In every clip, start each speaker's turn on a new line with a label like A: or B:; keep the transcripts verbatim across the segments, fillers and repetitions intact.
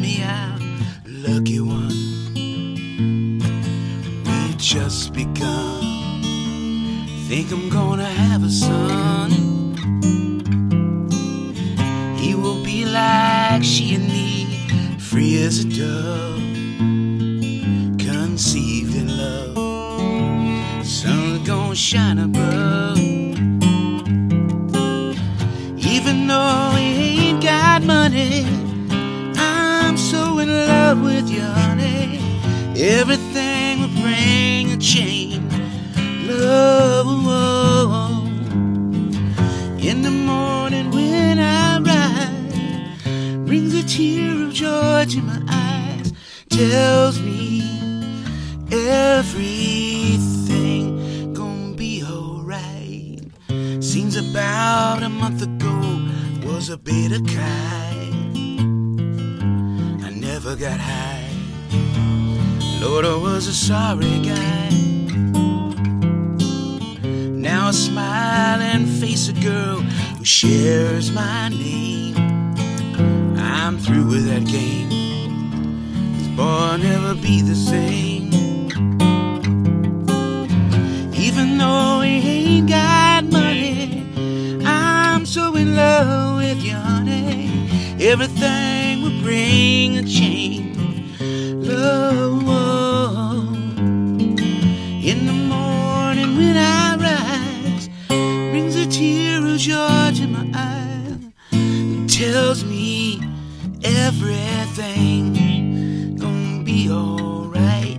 A: me I'm a lucky one. We've just begun. Think I'm gonna have a son. He will be like she and me, free as a dove, conceived in love. Sun's gonna shine above. Even though he ain't got money, I'm so in love with you, honey. Everything will bring a change. Love, oh, in the morning when I rise, brings a tear of joy to my eyes, tells me everything gonna be alright. Seems about a month ago was a bit of kind. I never got high. Lord, I was a sorry guy. Now I smile and face a girl who shares my name. I'm through with that game. This boy will never be the same. Even though he ain't got money, I'm so in love with you, honey. Everything will bring a change. Love, in the morning when I rise, brings a tear of joy to my eye, tells me everything gonna be alright.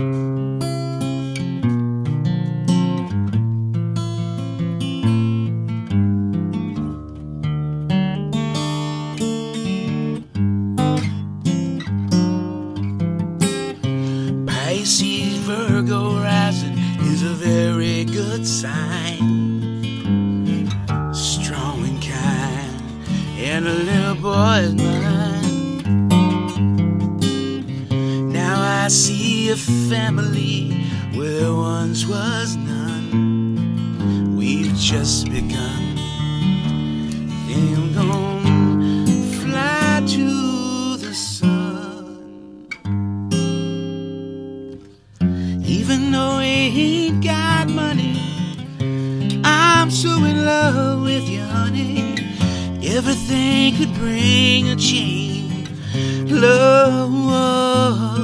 A: Pisces, Virgo rising is a very good sign. Strong and kind, and a little boy is mine. Now I see a family where there once was none. We've just begun. Think I'm gonna fly to the sun. Even though he ain't got money, I'm so in love with you, honey. Everything could bring a change. Love,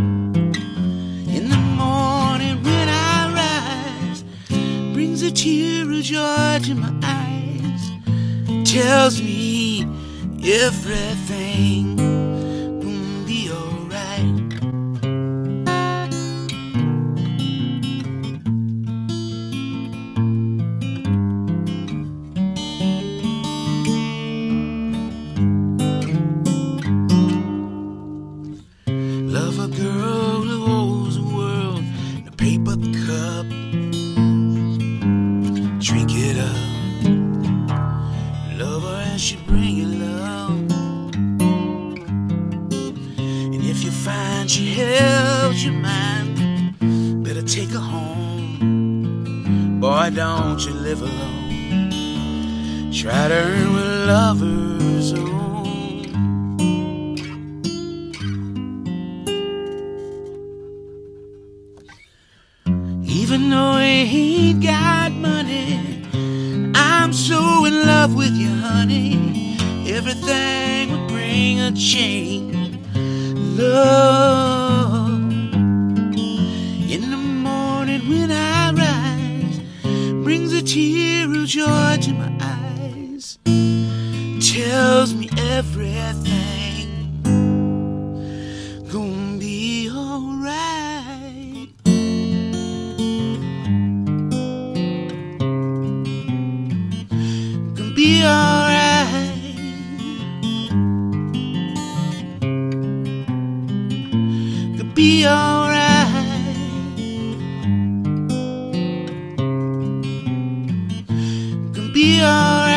A: in the morning when I rise, brings a tear of joy to my eyes, tells me everything gonna be alright. Love a girl who holds the world in a paper cup. Drink it up. Love her and she bring you love. And if you find she helps your mind, better take her home. Boy, don't you live alone. Try to earn with lovers own. Even though he ain't got money, I'm so in love with you, honey. Everything would bring a change. Love, in the morning when I rise, brings a tear of joy to my eyes, tells me everything gonna be alright. Gonna be alright. Gonna be alright. Gonna be alright.